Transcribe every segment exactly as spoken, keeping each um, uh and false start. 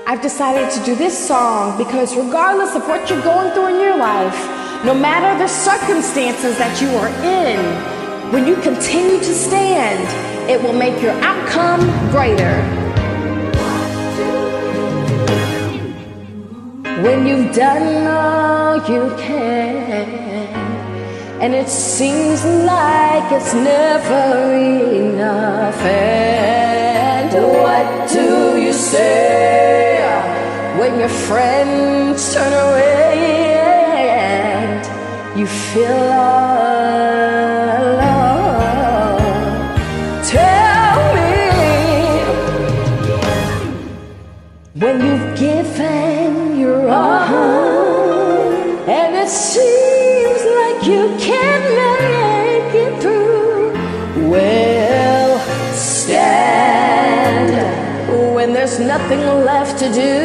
I've decided to do this song because regardless of what you're going through in your life, no matter the circumstances that you are in, when you continue to stand, it will make your outcome greater. When you've done all you can, and it seems like it's never enough, and what do you say when your friends turn away and you feel alone? Tell me, when you've given your all and it seems like you can't make it through, well, stand. When there's nothing left to do,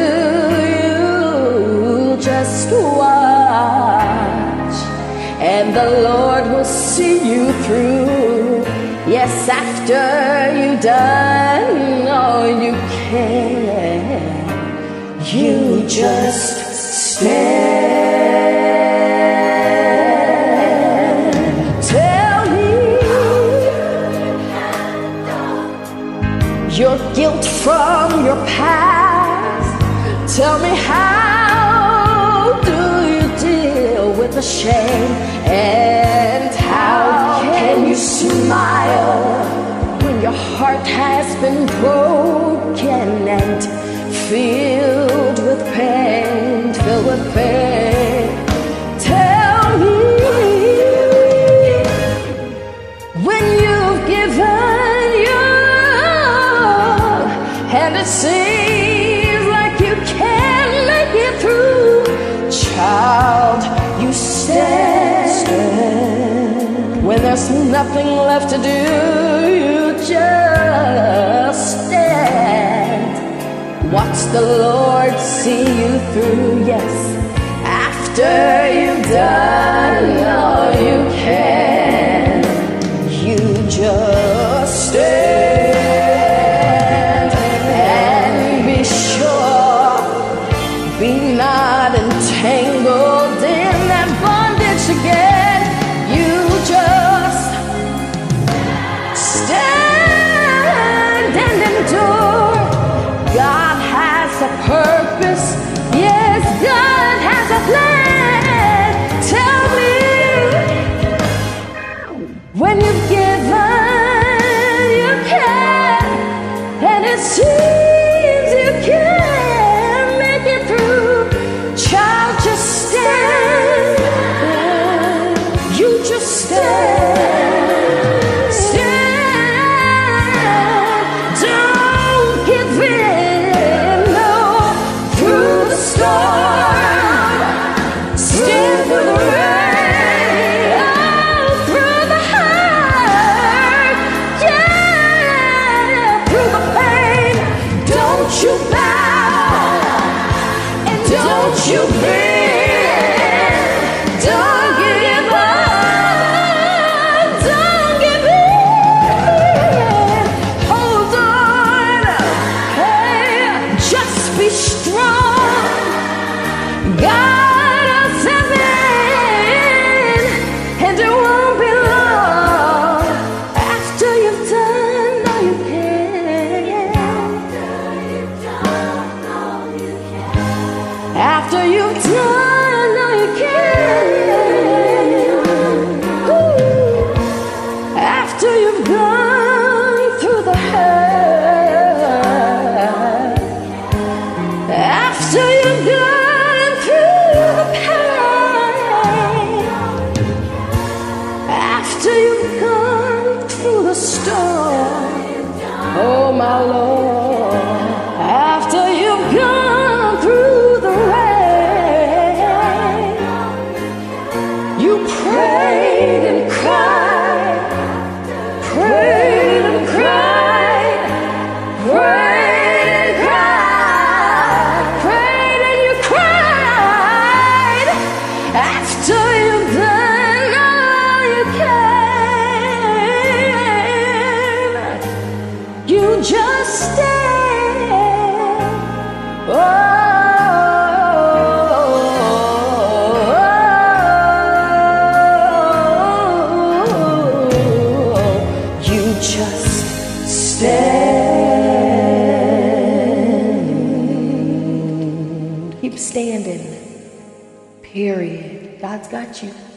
you just watch, and the Lord will see you through. Yes, after you've done all you can, you just stand. Tell me your guilt from your past. Tell me, how do you deal with the shame? And how can you smile when your heart has been broken and filled with pain, filled with pain? Tell me, when you've given your all and it seems like you can't make it through, child, you stand. When there's nothing left to do, you just stand. Watch the Lord see you through, yes, after you've done all you can, you just stand. And be sure, be not entangled in that bondage again. You just stand and endure. God has a purpose. Yes, God has a plan. Tell me, when you've given you can, and it seems you can't make it through, child, just stand. You just stand. Stand. Don't give in. Stand through the rain, oh, through the hurt, yeah, through the pain. Don't you bow, and don't you bend. Don't give up, don't give in. Hold on, hey, just be strong. God of heaven, and it won't be long after you've done all you can. After you've done all you can. Ooh. After you've gone through the hurt. After you've gone through stand. Keep standing. Period. God's got you.